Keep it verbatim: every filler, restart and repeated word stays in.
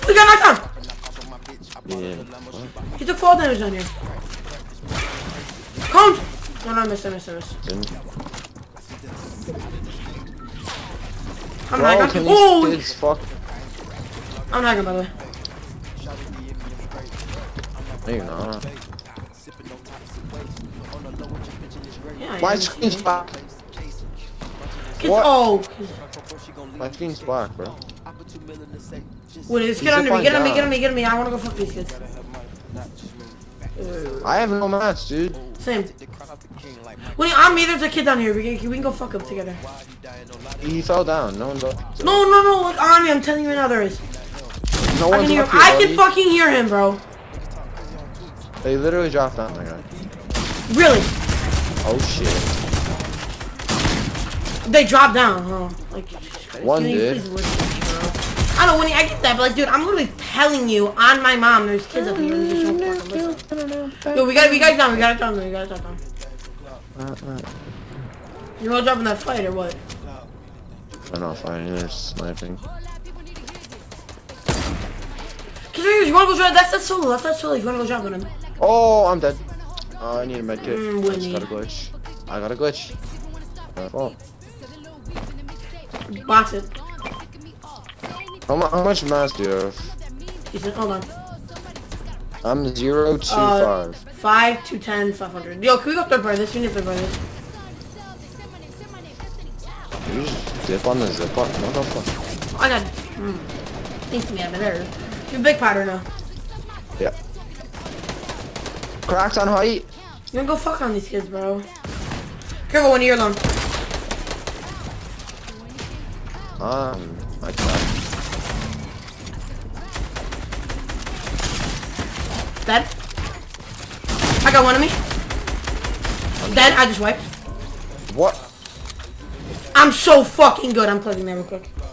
We got knocked down. Yeah. He took fall damage down here. Cone! No, no, I missed, I missed, I missed. I'm Bro, not can gonna. Oh! kids fuck? I'm not gonna, by the way. No, you're not. Yeah, My am. screen's black. Kids, What? oh! My screen's black, bro. Wait, let's get under me, get on me, get on me, get on me. I wanna go fuck these kids. I have no match, dude. Same. Wait, I'm me, there's a kid down here. We can, we can go fuck up together. He fell down. No one's up. No, no, no, look on me. I'm telling you right now there is. No I one's can hear up him. here, I can buddy. fucking hear him, bro. They literally dropped down, my guy. Really? Oh shit. They dropped down, huh? Like, One can you did. please listen to me, bro? I don't know, Winnie, I get that, but like, dude, I'm literally telling you on my mom, there's kids up here and you just won't fucking listen. Yo, we got it, we got it down, we got it down, we got it down. Uh, uh. You're all dropping that fight or what? I'm not fighting, they're sniping. Kids right here, you wanna go drop? That's that solo, that's that solo. You wanna go drop on him? Oh, I'm dead. Oh, I need a med kit. Mm, I just got a glitch. I got a glitch. My fault. Box it. How, mu how much mass do you have? He said, hold on. I'm zero to Uh, five. Five to ten, five hundred. Yo, can we go third party this? We need third party this. You just dip on the zip button. What the fuck? I got. Hmm. Think me, I've been there. You're a big powder now. Yeah. Cracks on height. You wanna go fuck on these kids, bro? Careful when you're alone. Um, I tried. Dead. I got one of me. Dead. I just wiped. What? I'm so fucking good. I'm plugging that real quick.